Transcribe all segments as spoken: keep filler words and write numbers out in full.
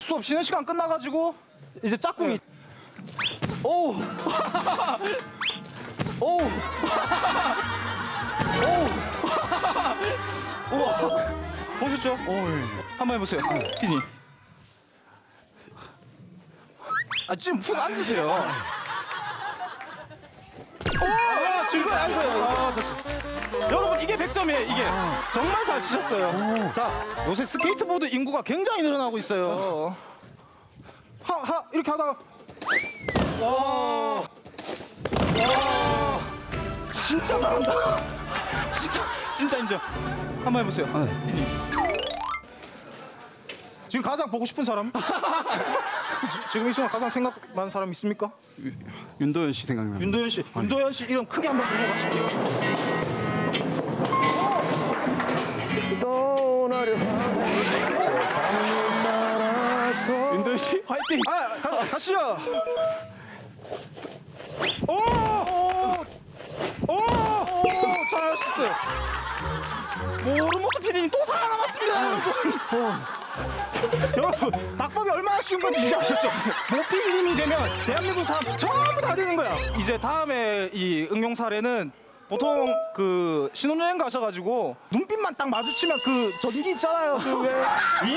수업 쉬는 시간 끝나가지고 이제 짝꿍이 오! 오! 오! 우와! 보셨죠? 오, 예. 한번 해보세요. 피디. 아, 지금 푹 앉으세요. 오! 아, 지금 앉으세요. 아, 여러분, 이게 백 점이에요, 이게. 정말 잘 치셨어요. 자, 요새 스케이트보드 인구가 굉장히 늘어나고 있어요. 하, 하, 이렇게 하다가. 와. 와. 진짜 잘한다. 진짜, 진짜 인정. 한번 해보세요. 아, 네. 지금 가장 보고 싶은 사람? 지금 이 순간 가장 생각나는 사람 있습니까? 윤도현 씨 생각나요. 윤도현 씨. 아니. 윤도현 씨 이름 크게 한번 불러 가실게요. 떠나려 하는 저 밤을 따라서 윤도현 씨 화이팅! 아, 가, 가시죠. 오! 오! 오! 오! 잘하셨어요. 모르모토 피디님 또 살아남았습니다, 여러분. 여러분, 낙법이 얼마나 쉬운 건지 이제 아셨죠? 모피디님이 되면 대한민국 사람 전부 다 되는 거야. 이제 다음에 이 응용 사례는 보통 그 신혼여행 가셔가지고 눈빛만 딱 마주치면 그 전기 있잖아요. 그 왜?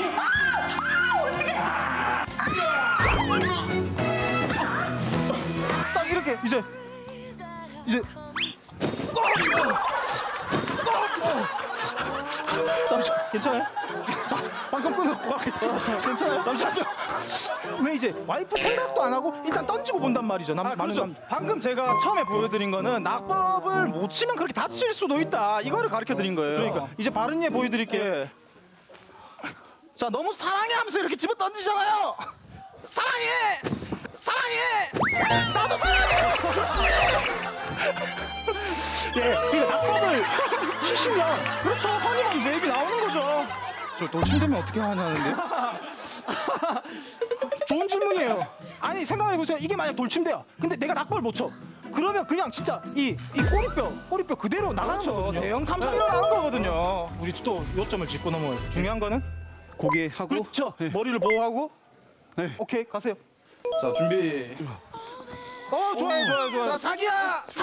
딱 이렇게 이제 이제 잠시만, 괜찮아요? 자, 방송 끊고 가겠어. 괜찮아요? 잠시만요. 왜 이제 와이프 생각도 안 하고 일단 던지고 본단 말이죠. 남, 아, 그렇죠. 남... 방금 제가 처음에 보여드린 거는 낙법을 못 치면 그렇게 다칠 수도 있다. 이거를 가르쳐드린 거예요. 그러니까 이제 바른 예 보여드릴게. 자, 너무 사랑해 하면서 이렇게 집어 던지잖아요. 사랑해! 사랑해! 나도 사랑해! 예, 이거 낙법을 치시면 그렇죠. 허니만 맵이 나오는 거죠. 저 노친되면 어떻게 하냐는데? 좋은 질문이에요. 아니, 생각해보세요. 이게 만약 돌침대야. 근데 내가 낙법을 못 쳐. 그러면 그냥 진짜 이, 이 꼬리뼈, 꼬리뼈 그대로 나가는 그렇죠. 거거든요. 대형 참사가 일어나는 거거든요. 우리 또 요점을 짚고 넘어요. 중요한 거는? 고개 하고. 그렇죠. 네. 머리를 보호하고. 네. 오케이, 가세요. 자, 준비. 어, 좋아요, 좋아요, 좋아요. 자, 자기야!